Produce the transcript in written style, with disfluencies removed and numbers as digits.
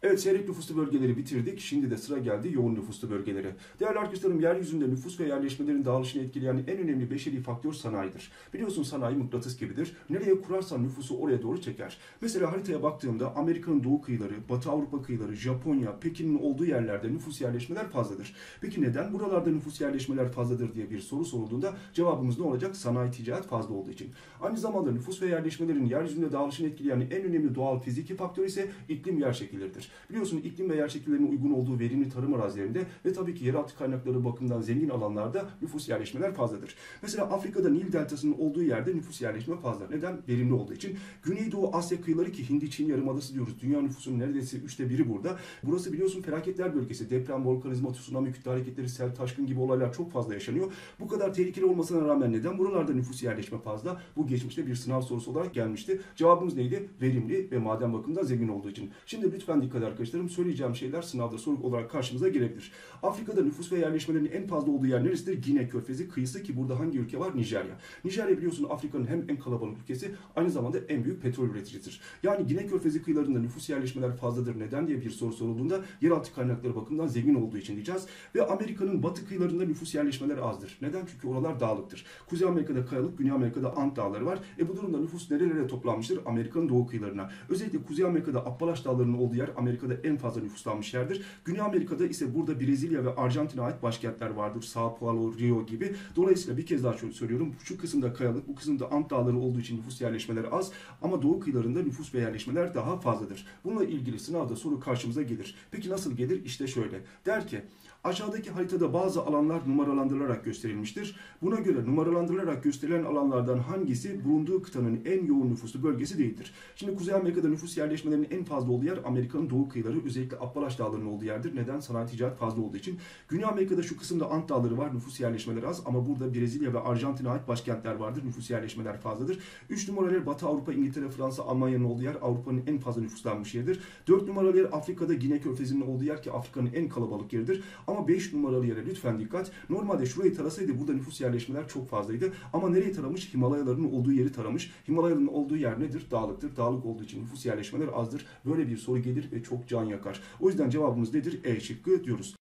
Evet, seyrek nüfuslu bölgeleri bitirdik. Şimdi de sıra geldi yoğun nüfuslu bölgelere. Değerli arkadaşlarım, yeryüzünde nüfus ve yerleşmelerin dağılışını etkileyen en önemli beşeri faktör sanayidir. Biliyorsun, sanayi mıknatıs gibidir. Nereye kurarsan nüfusu oraya doğru çeker. Mesela haritaya baktığımda Amerika'nın doğu kıyıları, Batı Avrupa kıyıları, Japonya, Pekin'in olduğu yerlerde nüfus yerleşmeler fazladır. Peki neden buralarda nüfus yerleşmeler fazladır diye bir soru sorulduğunda cevabımız ne olacak? Sanayi, ticaret fazla olduğu için. Aynı zamanda nüfus ve yerleşmelerin yeryüzünde dağılışını etkileyen en önemli doğal fiziki faktör ise iklim yer şekilleridir. Biliyorsun, iklim ve yer şekillerinin uygun olduğu verimli tarım arazilerinde ve tabii ki yeraltı kaynakları bakımından zengin alanlarda nüfus yerleşmeler fazladır. Mesela Afrika'da Nil Deltası'nın olduğu yerde nüfus yerleşme fazla. Neden? Verimli olduğu için. Güneydoğu Asya kıyıları, ki Hindi-Çin Yarımadası diyoruz. Dünya nüfusunun neredeyse 1/3 burada. Burası biliyorsun felaketler bölgesi. Deprem, volkanizma, tsunami, kütle hareketleri, sel, taşkın gibi olaylar çok fazla yaşanıyor. Bu kadar tehlikeli olmasına rağmen neden buralarda nüfus yerleşme fazla? Bu geçmişte bir sınav sorusu olarak gelmişti. Cevabımız neydi? Verimli ve maden bakımından zengin olduğu için. Şimdi lütfen dikkat arkadaşlarım, söyleyeceğim şeyler sınavda soru olarak karşımıza gelebilir. Afrika'da nüfus ve yerleşmelerin en fazla olduğu yer neresidir? Gine Körfezi kıyısı, ki burada hangi ülke var? Nijerya. Nijerya biliyorsun Afrika'nın hem en kalabalık ülkesi, aynı zamanda en büyük petrol üreticisidir. Yani Gine Körfezi kıyılarında nüfus yerleşmeler fazladır. Neden diye bir soru sorulduğunda yeraltı kaynakları bakımından zengin olduğu için diyeceğiz. Ve Amerika'nın batı kıyılarında nüfus yerleşmeler azdır. Neden? Çünkü oralar dağlıktır. Kuzey Amerika'da kayalık, Güney Amerika'da Ant dağları var. Bu durumda nüfus nerelere toplanmıştır? Amerika'nın doğu kıyılarına. Özellikle Kuzey Amerika'da Appalaç dağlarının olduğu yer Amerika'da en fazla nüfuslanmış yerdir. Güney Amerika'da ise burada Brezilya ve Arjantin'e ait başkentler vardır. São Paulo, Rio gibi. Dolayısıyla bir kez daha şöyle söylüyorum. Şu kısımda kayalık, bu kısımda Ant dağları olduğu için nüfus yerleşmeleri az. Ama doğu kıyılarında nüfus ve yerleşmeler daha fazladır. Bununla ilgili sınavda soru karşımıza gelir. Peki nasıl gelir? İşte şöyle. Der ki, aşağıdaki haritada bazı alanlar numaralandırılarak gösterilmiştir. Buna göre numaralandırılarak gösterilen alanlardan hangisi bulunduğu kıtanın en yoğun nüfuslu bölgesi değildir? Şimdi Kuzey Amerika'da nüfus yerleşmelerinin en fazla olduğu yer Amerika'nın doğu kıyıları, özellikle Appalaç dağlarının olduğu yerdir. Neden? Sanayi, ticaret fazla olduğu için. Güney Amerika'da şu kısımda Ant dağları var, nüfus yerleşmeleri az, ama burada Brezilya ve Arjantin'e ait başkentler vardır, nüfus yerleşmeler fazladır. 3 numaralı yer Batı Avrupa, İngiltere, Fransa, Almanya'nın olduğu yer, Avrupa'nın en fazla nüfuslanmış yeridir. 4 numaralı yer Afrika'da Gine Körfezi'nin olduğu yer, ki Afrika'nın en kalabalık yeridir. Ama 5 numaralı yere lütfen dikkat. Normalde şurayı tarasaydı burada nüfus yerleşmeler çok fazlaydı. Ama nereyi taramış? Himalayaların olduğu yeri taramış. Himalayaların olduğu yer nedir? Dağlıktır. Dağlık olduğu için nüfus yerleşmeler azdır. Böyle bir soru gelir ve çok can yakar. O yüzden cevabımız nedir? E şıkkı diyoruz.